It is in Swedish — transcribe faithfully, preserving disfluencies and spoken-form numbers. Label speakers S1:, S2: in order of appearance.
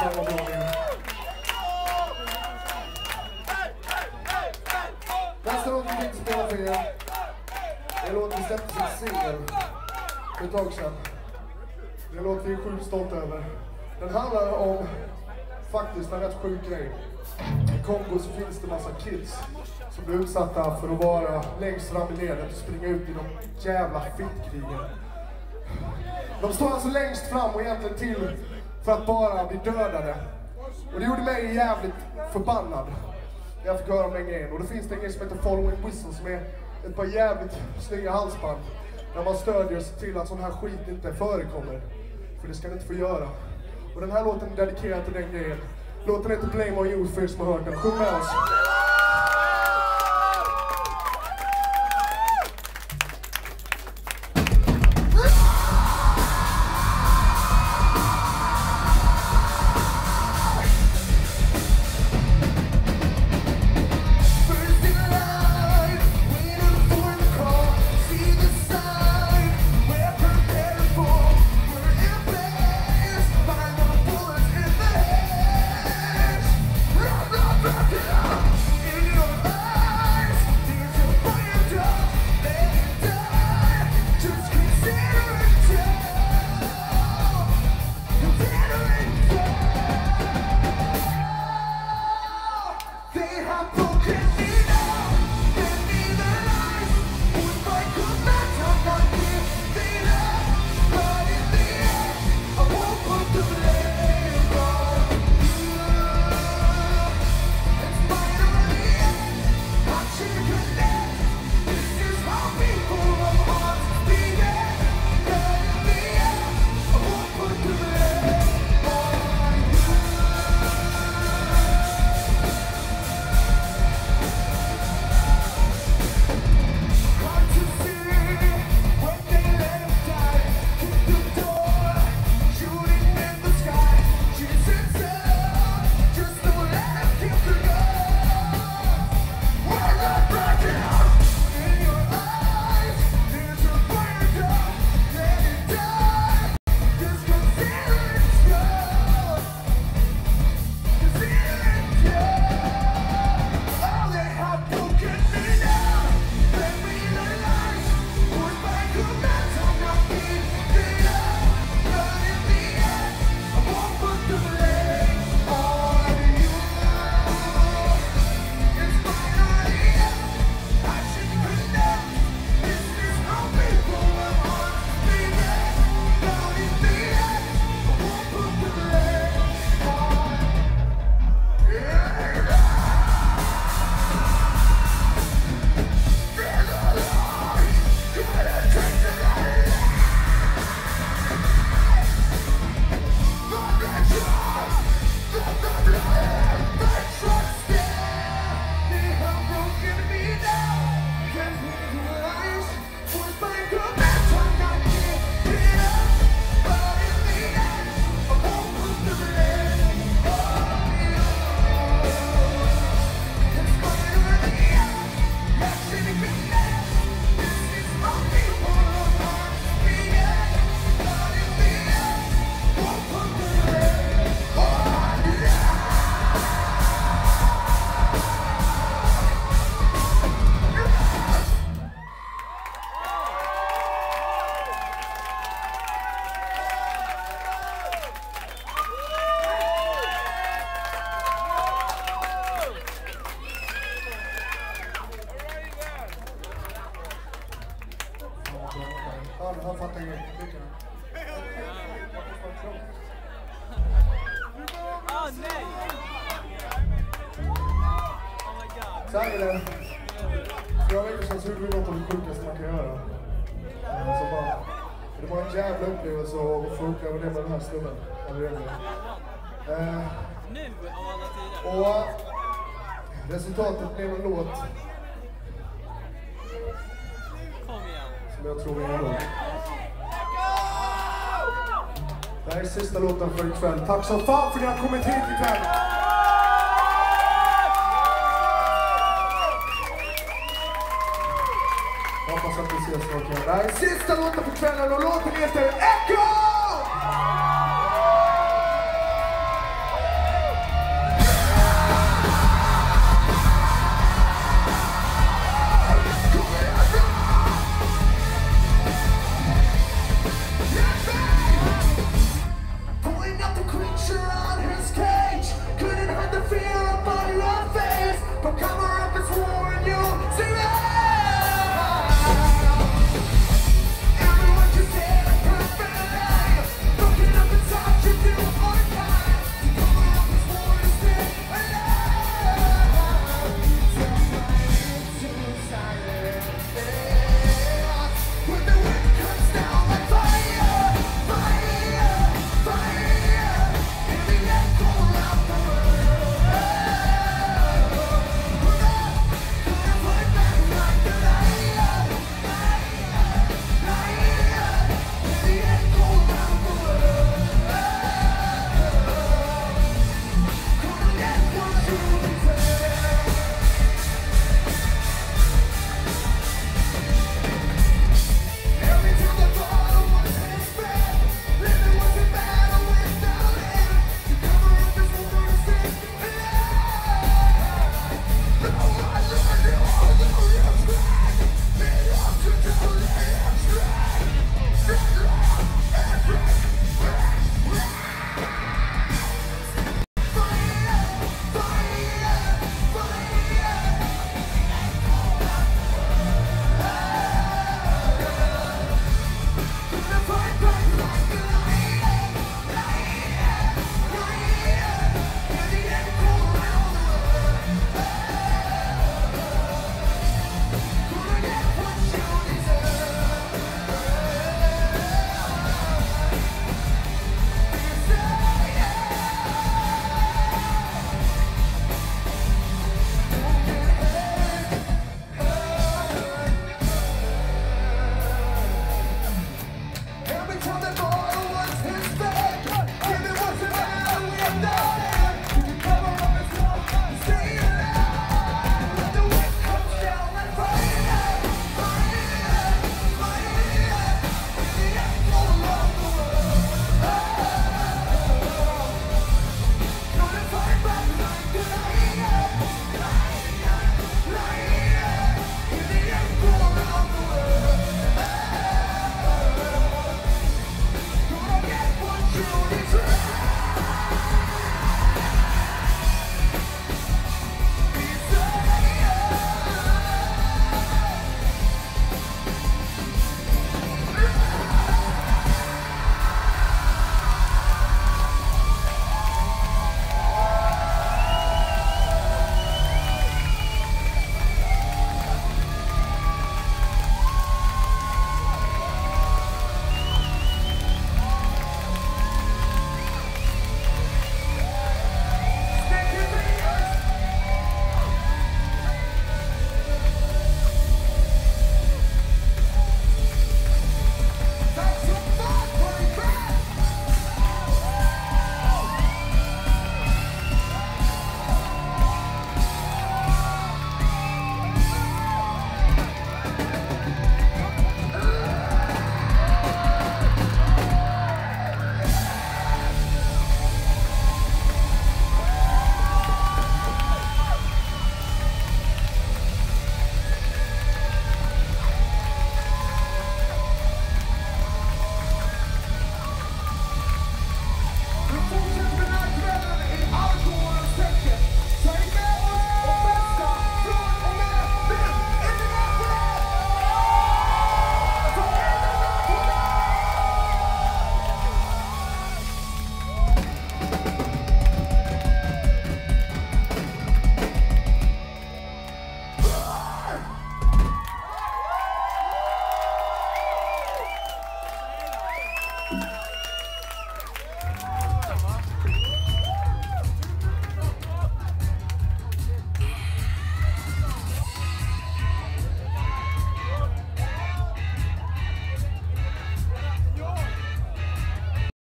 S1: fan vad bra det är. Nästa låt vi tänkte spela för er. Det är låt vi släppte sin singel för ett tag sedan. Det är en låt vi är sjukt stolta över. Den handlar om faktiskt en rätt sjuk grej. I Kongo så finns det massa kids som blir utsatta för att vara längst fram i ledet och springa ut i de jävla fittkrigen. De står alltså längst fram och egentligen till för att bara bli dödade. Och det gjorde mig jävligt förbannad. Jag fick höra om den grejen. Och det finns det en grej som heter Following Whistle som är ett par jävligt snygga halsband. Där man stödjer sig till att sån här skit inte förekommer. För det ska ni inte få göra. Och den här låten är dedikerad till den grejen. Låten heter Blame on You för er som har hört den. Sjung med oss. Han fattar inget.
S2: Åh nej!
S1: Så här är det. För jag veckor sedan så gjorde vi något av det sjukaste man kan göra. Så bara, det var en jävla upplevelse att få uppleva det med den här snubben. Eh,
S2: nu av alla tider.
S1: och resultatet blev en låt.
S2: Kom igen.
S1: Som jag tror vi har låt. Det här är sista låten för ikväll. Tack så fan för att ni har kommit hit ikväll. Jag hoppas att vi ses snart igen. Det här är sista låten för kvällen och låten heter Echo! Come